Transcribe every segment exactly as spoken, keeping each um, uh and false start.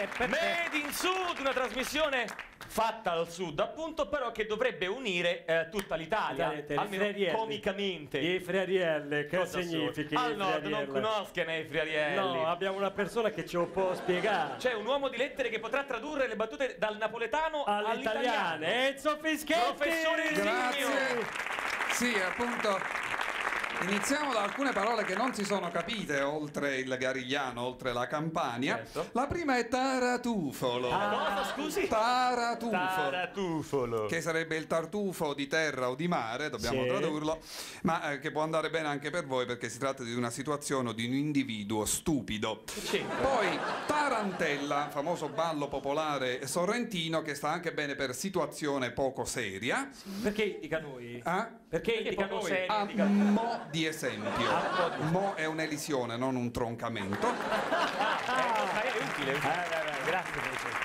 Eh, Made in Sud, una trasmissione fatta al sud, appunto, però che dovrebbe unire eh, tutta l'Italia, almeno comicamente. I Friarielle, che Cosa significa? Al nord non conoscono i Friarielli. No, abbiamo una persona che ce lo può spiegare. C'è un uomo di lettere che potrà tradurre le battute dal napoletano all'italiano. all'italiano. Enzo Fischetti! Professore Grazie. Sì, appunto. Iniziamo da alcune parole che non si sono capite oltre il garigliano, oltre la Campania. Certo. La prima è taratufolo. Ah, cosa, scusi? Taratufolo. Taratufolo. Che sarebbe il tartufo di terra o di mare, dobbiamo Sì. tradurlo, ma eh, che può andare bene anche per voi perché si tratta di una situazione o di un individuo stupido. Sì. Poi tarantella, famoso ballo popolare sorrentino che sta anche bene per situazione poco seria. Perché indica noi? Ah? Perché, Perché indica poco noi? serio. A indica- mo' di esempio. Mo' è un'elisione, non un troncamento. Ah, è utile. Eh, beh, beh, grazie. Francesco.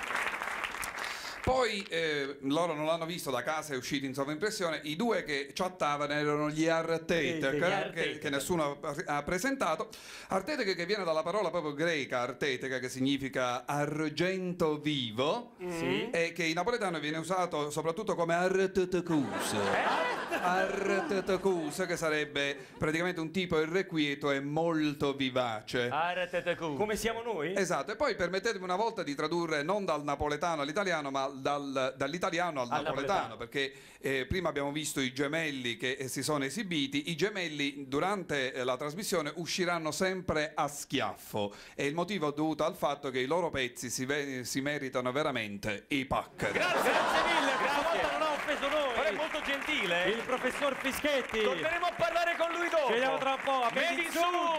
Poi eh, loro non l'hanno visto, da casa è uscito in sovraimpressione, i due che chattavano erano gli Artetek, Sì, gli che, Artetek. che nessuno ha presentato. Artetek che viene dalla parola proprio greca Artetek, che significa argento vivo, Sì. e che in napoletano viene usato soprattutto come artetekus. Artetekus, che sarebbe praticamente un tipo irrequieto e molto vivace. Artetecu. Come siamo noi? Esatto, e poi permettetemi una volta di tradurre non dal napoletano all'italiano, ma dal- dall'italiano al, Al napoletano, napoletano. perché eh, prima abbiamo visto i gemelli che eh, si sono esibiti. I gemelli durante eh, la trasmissione usciranno sempre a schiaffo, e il motivo è dovuto al fatto che i loro pezzi si, ve- si meritano veramente i pacchi. Grazie, Grazie mille, questa grazie. volta non ha offeso noi. Però è molto gentile. Il professor Fischetti. Torneremo a parlare con lui dopo. Ci vediamo tra un po'. A Made Made in in Sud.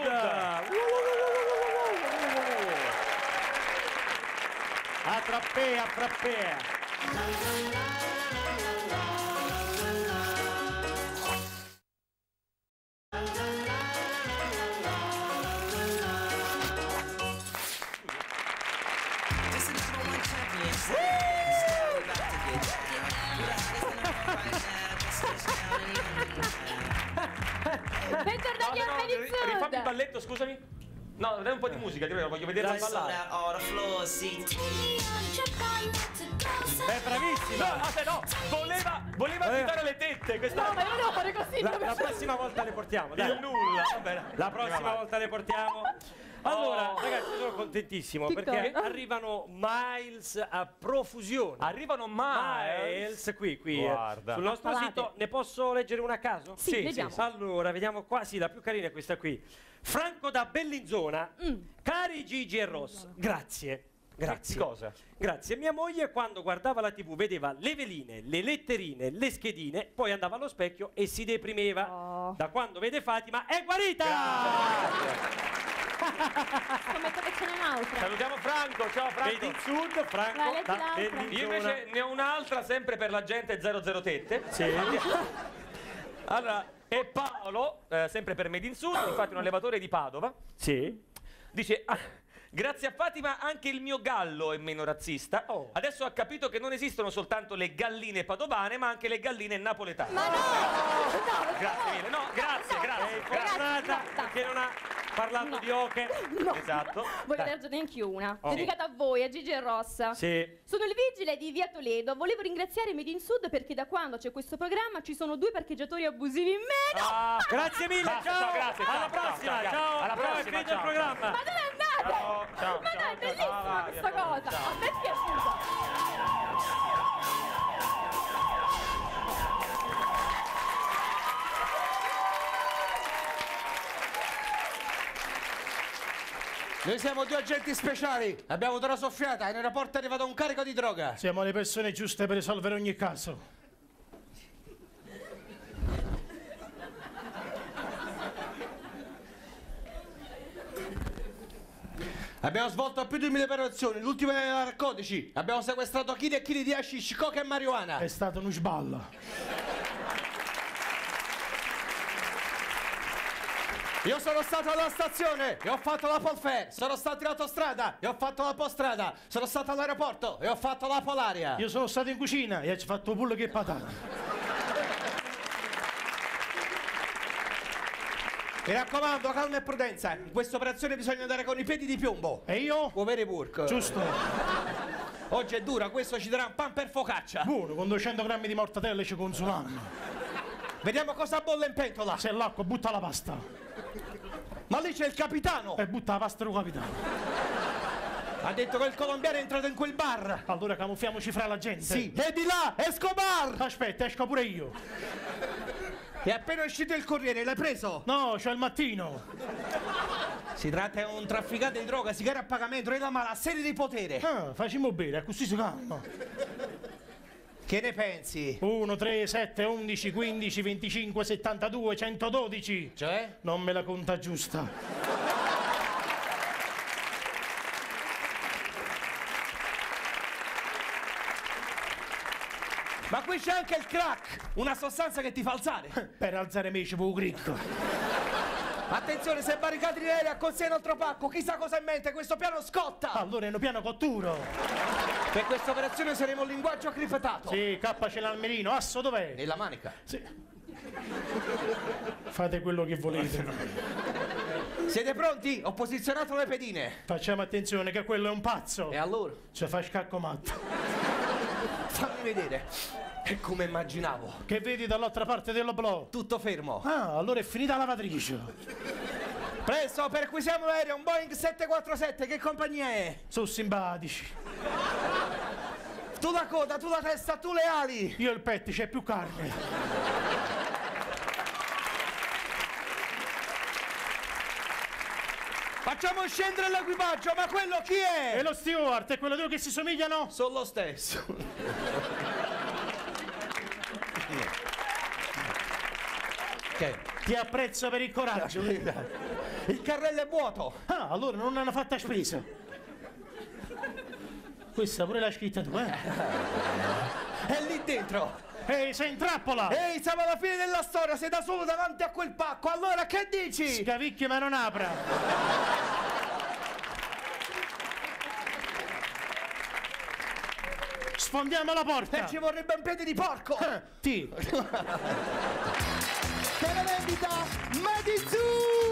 A trappea, a trappea. Bentornati a Made in Rifammi il Sud. balletto, scusami. No, dai un po' di musica, ti prego, voglio vederla Dai, ballare. Beh, bravissima. No, aspetta, no, voleva, voleva Eh. agitare le tette, questa No, ma io devo fare così. La, dove- la prossima volta le portiamo, dai. il nulla. Vabbè, La prossima volta le portiamo. Allora, Oh. ragazzi, sono contentissimo Che perché cosa? arrivano miles a profusione. Arrivano mai. Miles qui, qui. eh, Guarda. Sul nostro Affalate. sito. Ne posso leggere una a caso? Sì, Sì, vediamo. sì, Allora, vediamo qua. Sì, la più carina è questa qui. Franco da Bellinzona. Mm. Cari Gigi e Ross, grazie. Grazie. Che cosa? Grazie. Mia moglie quando guardava la tivù vedeva le veline, le letterine, le schedine, poi andava allo specchio e si deprimeva. Oh. Da quando vede Fatima è guarita! Scommetto che ce n'è un'altra. Salutiamo Franco, ciao Made Franco. in Sud, Franco Vai, leggi da l'altra. Bellinzona. Io invece ne ho un'altra sempre per la gente zero zero tette. Sì. Allora, e Paolo, eh, sempre per Made in Sud, infatti un allevatore di Padova, Sì. dice: "Ah, grazie a Fatima anche il mio gallo è meno razzista. Oh. Adesso ha capito che non esistono soltanto le galline padovane, ma anche le galline napoletane." Ma no! No, Grazie mille. No, grazie, no, grazie. Sei no, fortunata grazie, no, perché non ha parlato No. di oche. No. Esatto. Voglio Dai. leggerne anche una. Oh. Dedicata a voi, a Gigi e Rossa. Sì. Sono il vigile di Via Toledo. Volevo ringraziare Made in Sud perché da quando c'è questo programma ci sono due parcheggiatori abusivi in meno. Ah, Grazie mille, Basta, ciao. ciao, grazie, ciao, Alla ciao, prossima, ciao, ciao. alla Ciao, è prossima, finito il ciao. programma. Ma dove andate? Ciao, ciao, Ma ciao, dai, è bellissima ciao, questa ciao, cosa. ciao. A me è piaciuta. Noi siamo due agenti speciali, abbiamo avuto una soffiata e in aeroporto è arrivato un carico di droga. Siamo le persone giuste per risolvere ogni caso. Abbiamo svolto più di mille operazioni, l'ultima era narcotici. Abbiamo sequestrato chili e chili di hashish, coca e marijuana. È stato uno sballo. Io sono stato alla stazione e ho fatto la Polfair, sono stato in autostrada e ho fatto la Postrada, sono stato all'aeroporto e ho fatto la Polaria. Io sono stato in cucina e ho fatto pullo che patata. Mi raccomando, calma e prudenza. In questa operazione bisogna andare con i piedi di piombo. E io? Poveri porco. Giusto. Oggi è dura, questo ci darà un pan per focaccia. Buono, con duecento grammi di mortadelle ci consulanno. Vediamo cosa bolle in pentola. Se l'acqua, butta la pasta. Ma lì c'è il capitano. E butta la pasta del capitano. Ha detto che il colombiano è entrato in quel bar. Allora camuffiamoci fra la gente. Sì. E di là, Escobar. Aspetta, esco pure io. È appena uscito il corriere, l'hai preso? No, c'ho il mattino. Si tratta di un trafficante di droga, sigaret a pagamento e la mala serie di potere. Ah, facciamo bene, così si calma. Che ne pensi? uno, tre, sette, undici, quindici, venticinque, settantadue, centododici. Cioè? Non me la conta giusta. Ma qui c'è anche il crack, una sostanza che ti fa alzare. Per alzare me ci vuoi cricco. Attenzione, se barricati in aerea con sé un altro pacco, chissà cosa in mente, questo piano scotta. Allora è un piano cotturo. Per questa operazione saremo un linguaggio criptato. Sì, K ce l'ha al mirino, asso dov'è? Nella manica. Sì. Fate quello che volete. Siete pronti? Ho posizionato le pedine. Facciamo attenzione che quello è un pazzo. E allora? Ci fa scacco matto. Fammi vedere. È come immaginavo. Che vedi dall'altra parte dell'oblò? Tutto fermo. Ah, allora è finita la lavatrice. Presto, perquisiamo l'aereo, un Boeing sette quattro sette, che compagnia è? Sono simpatici. Tu la coda, tu la testa, tu le ali. Io il petto, c'è più carne. Facciamo scendere l'equipaggio, ma quello chi è? E lo steward, è quello due che si somigliano? Sono lo stesso. Che? Ti apprezzo per il coraggio. Il carrello è vuoto. Ah, allora non hanno fatta spesa. Questa pure l'hai scritta tu, eh? È lì dentro. Ehi, sei in trappola! Ehi, siamo alla fine della storia, sei da solo davanti a quel pacco, allora che dici? Scavicchio ma non apra. Sfondiamo la porta. E ci vorrebbe un piede di porco. Ti. Che la vendita Medizu!